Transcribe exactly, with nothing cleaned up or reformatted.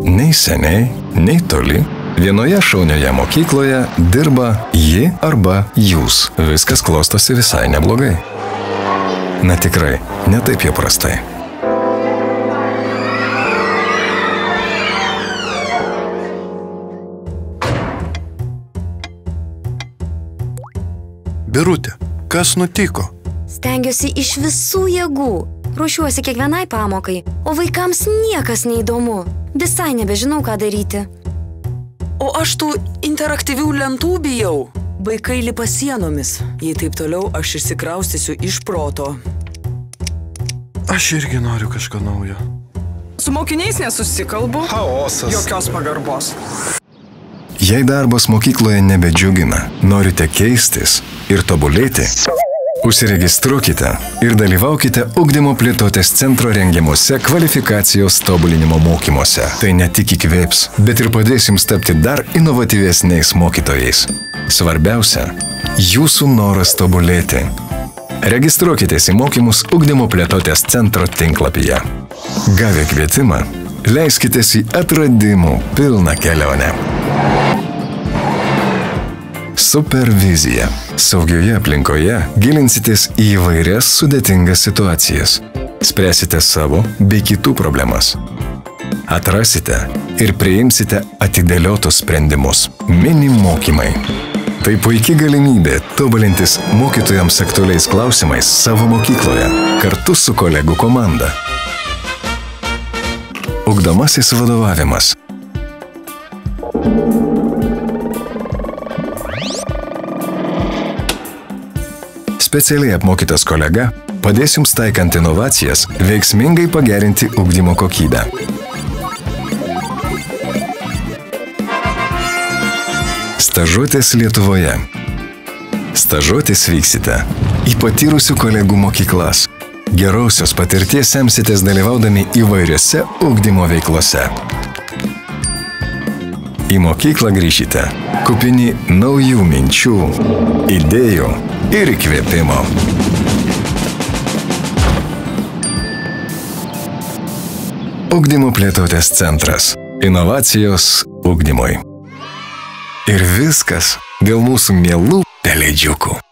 Nei seniai, nei toli, vienoje šaunioje mokykloje dirba ji arba jūs. Viskas klostosi visai neblogai. Na tikrai, ne taip jau prastai. Birutė, kas nutiko? Stengiuosi iš visų jėgų. Ruošiuosi kiekvienai pamokai, o vaikams niekas neįdomu. Visai nebežinau, ką daryti. O aš tų interaktyvių lentų bijau. Vaikai lipa sienomis. Jei taip toliau, aš išsikraustysiu iš proto. Aš irgi noriu kažką naujo. Su mokiniais nesusikalbu. Chaosas. Jokios pagarbos. Jei darbas mokykloje nebedžiugina, norite keistis ir tobulėti, užsiregistruokite ir dalyvaukite Ugdymo plėtotės centro rengiamuose kvalifikacijos tobulinimo mokymuose. Tai ne tik įkvėps, bet ir padės jums tapti dar inovatyvesniais mokytojais. Svarbiausia – jūsų noras tobulėti. Registruokitės į mokymus Ugdymo plėtotės centro tinklapyje. Gavę kvietimą, leiskitės į atradimų pilną kelionę. Supervizija. Saugioje aplinkoje gilinsitės į įvairias sudėtingas situacijas. Spręsite savo bei kitų problemas. Atrasite ir priimsite atidėliotus sprendimus. Mini mokymai. Tai puikia galimybė tobulintis mokytojams aktualiais klausimais savo mokykloje, kartu su kolegų komanda. Ugdomasis vadovavimas. Specialiai apmokytas kolega padės jums taikant inovacijas veiksmingai pagerinti ugdymo kokybę. Stažuotės Lietuvoje. Stažuotės vyksite į patyrusių kolegų mokyklas. Gerosios patirties semsitės dalyvaudami įvairiose ugdymo veiklose. Į mokyklą grįžite kupini naujų minčių, idėjų ir įkvėpimo. Ugdymo plėtotės centras. Inovacijos ugdymui. Ir viskas dėl mūsų mielų pelėdžiukų.